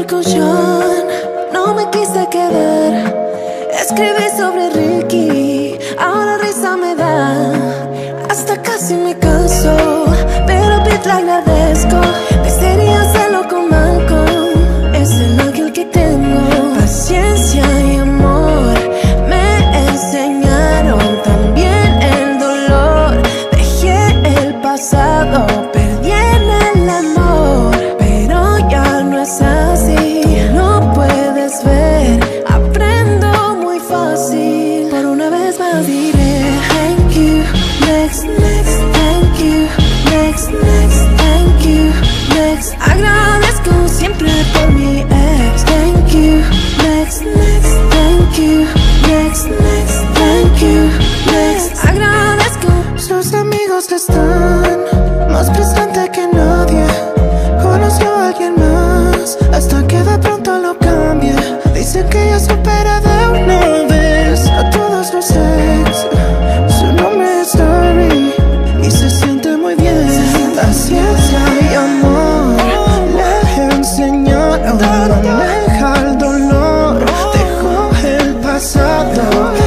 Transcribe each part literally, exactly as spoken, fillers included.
con Sean, no me quise quedar. Escribí sobre Ricky, ahora risa me da. Hasta casi me canso, pero Pete le agradezco. Desearía hacerlo con Malcolm, es el ángel que tengo. Paciencia y amor me enseñaron, también el dolor. Dejé el pasado, perdí en el amor, pero ya no es así. Tú no puedes ver, aprendo muy fácil. Por una vez más diré thank you, next, next, thank you, next, next, thank you, next. Agradezco siempre por mi ex. Thank you, next, next, thank you, next, next, thank you, next. Agradezco. Sus amigos le están más presente que nadie. Conoció a alguien más hasta que de pronto lo cambia. Dice que ya supera de una vez a todos los ex. Su nombre es Harry y se siente muy bien. Paciencia y amor le enseñaron a manejar el dolor. Dejó el pasado,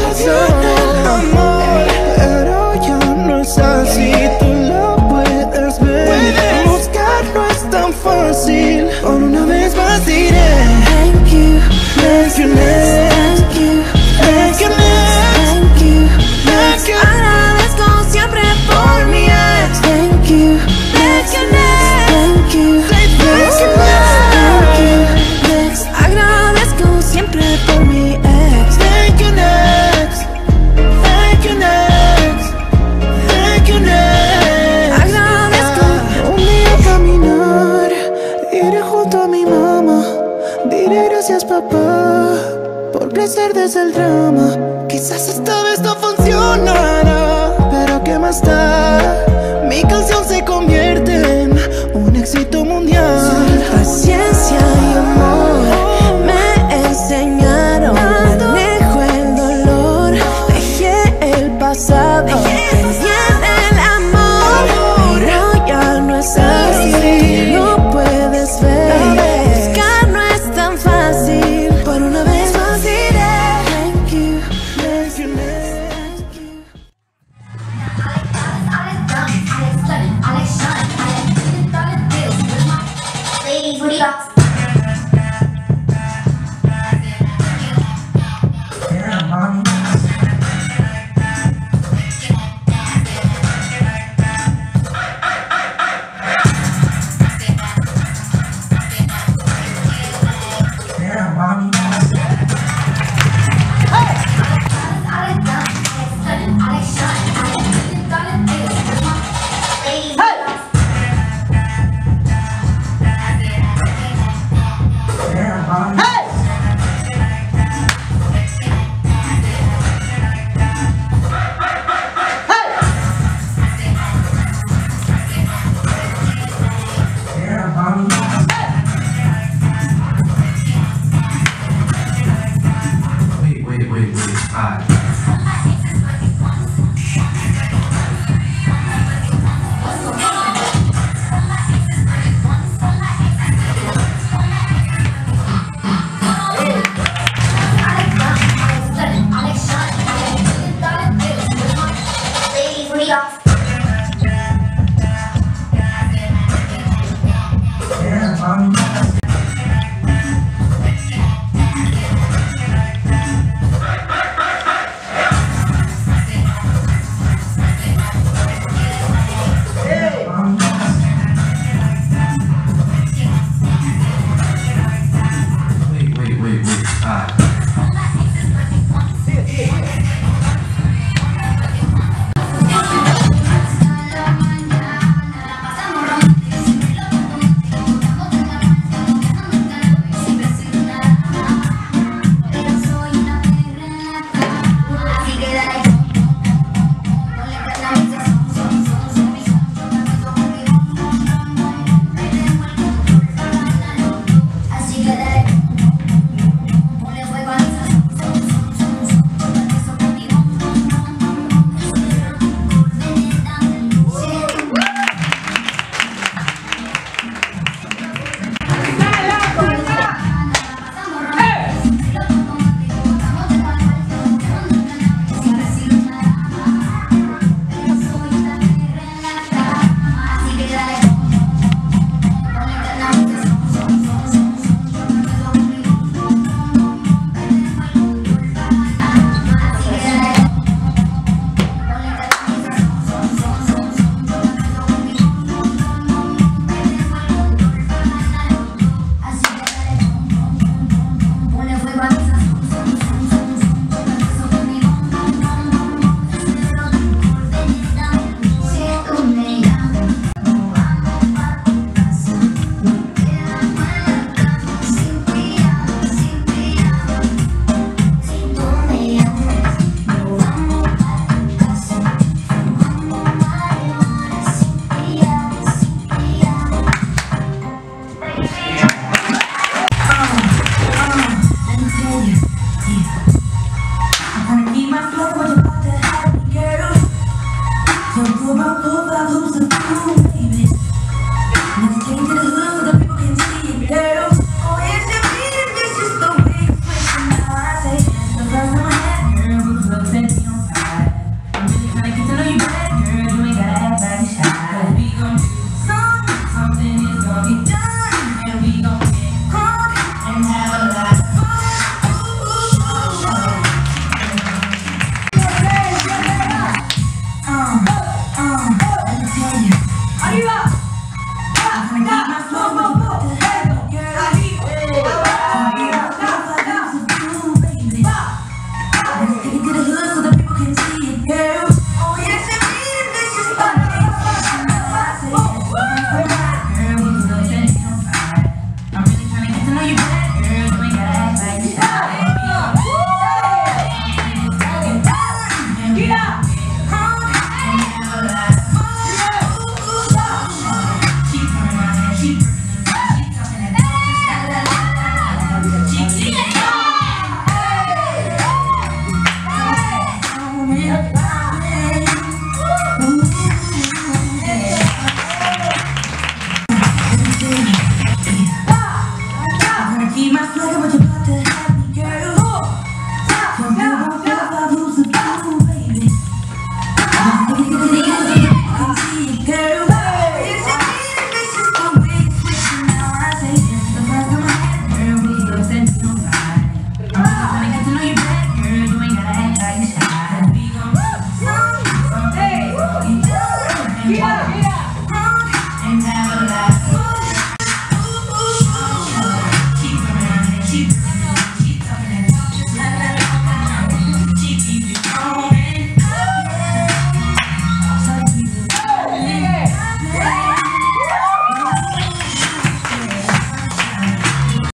el amor, pero ya no es así. Tú lo puedes ver, buscarlo es tan fácil. Por una vez más diré thank you, thank you, thank you, thank you, thank you, thank you. Agradezco siempre por mi ex. Thank you, thank you, thank you, thank you, thank you, next. Agradezco siempre por mi ex. Thank you, next, thank you, next, thank you, next. Agradezco. Un día caminar, iré junto a mi mamá. Diré gracias papá por crecer desde el drama. Quizás esta vez no funcionará, pero ¿qué más da? Mi canción se convierte en un éxito mundial. Paciencia y amor me enseñaron, manejo el dolor. Dejé el pasado,